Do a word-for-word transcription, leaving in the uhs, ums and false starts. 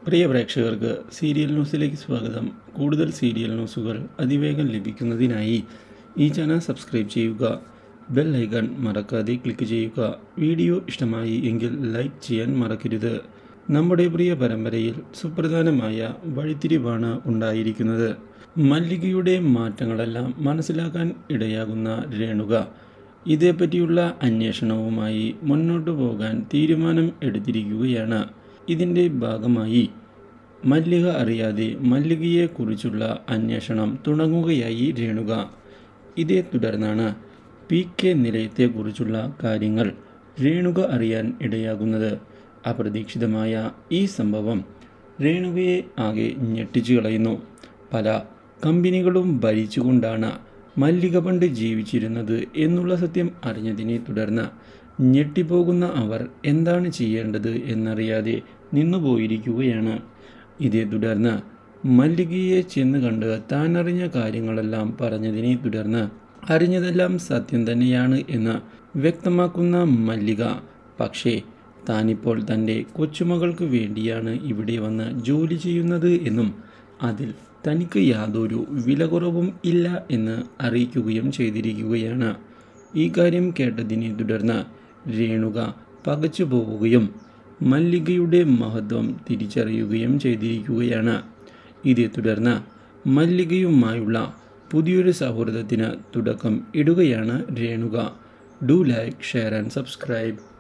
പ്രിയ പ്രേക്ഷകർക്ക് സീരിയൽ ന്യൂസിലേക്ക് സ്വാഗതം. കൂടുതൽ സീരിയൽ ന്യൂസുകൾ അതിവേഗം ലഭിക്കുന്നതിനായി ഈ ചാനൽ സബ്സ്ക്രൈബ് ചെയ്യുക. ബെൽ ഐക്കൺ മറക്കാതെ ക്ലിക്ക് ചെയ്യുക. വീഡിയോ ഇഷ്ടമായി എങ്കിൽ ലൈക്ക് ചെയ്യാൻ മറക്കരുത്. നമ്മുടെ പ്രിയ പരമ്പരയിൽ സുപ്രധാനമായ വഴിത്തിരിവാണ് ഉണ്ടായിരിക്കുന്നത്. മല്ലികയുടെ മാറ്റങ്ങളെല്ലാം മനസ്സിലാക്കാൻ ഇടയാകുന്ന രേണുക ഇതേപ്പറ്റിയുള്ള അന്വേഷണവുമായി മുന്നോട്ടു പോകാൻ തീരുമാനം എടുത്തിരിക്കുകയാണ്. ഇതിൻ്റെ ഭാഗമായി മല്ലിക അറിയാതെ മല്ലികയെക്കുറിച്ചുള്ള അന്വേഷണം തുടങ്ങുകയായി രേണുക. ഇതേ തുടർന്നാണ് പി കെ നിലയത്തെക്കുറിച്ചുള്ള കാര്യങ്ങൾ രേണുക അറിയാൻ ഇടയാകുന്നത്. അപ്രതീക്ഷിതമായ ഈ സംഭവം രേണുകയെ ആകെ ഞെട്ടിച്ചു കളയുന്നു. പല കമ്പനികളും ഭരിച്ചുകൊണ്ടാണ് മല്ലിക പണ്ട് ജീവിച്ചിരുന്നത് എന്നുള്ള സത്യം അറിഞ്ഞതിനെ തുടർന്ന് ഞെട്ടിപ്പോകുന്ന അവർ എന്താണ് ചെയ്യേണ്ടത് എന്നറിയാതെ നിന്നുപോയിരിക്കുകയാണ്. ഇതേ തുടർന്ന് മല്ലികയെ ചെന്ന് കണ്ട് താൻ അറിഞ്ഞ കാര്യങ്ങളെല്ലാം പറഞ്ഞതിനെ തുടർന്ന് അറിഞ്ഞതെല്ലാം സത്യം തന്നെയാണ് എന്ന് വ്യക്തമാക്കുന്ന മല്ലിക, പക്ഷേ താനിപ്പോൾ തൻ്റെ കൊച്ചുമകൾക്ക് വേണ്ടിയാണ് ഇവിടെ വന്ന് ജോലി ചെയ്യുന്നത് എന്നും അതിൽ തനിക്ക് യാതൊരു വില കുറവും ഇല്ല എന്ന് അറിയിക്കുകയും ചെയ്തിരിക്കുകയാണ്. ഈ കാര്യം കേട്ടതിനെ തുടർന്ന് രേണുക പകച്ചു പോവുകയും മല്ലികയുടെ മഹത്വം തിരിച്ചറിയുകയും ചെയ്തിരിക്കുകയാണ്. ഇതേ തുടർന്ന് മല്ലികയുമായുള്ള പുതിയൊരു സൗഹൃദത്തിന് തുടക്കം ഇടുകയാണ് Renuka. Do like, share and subscribe.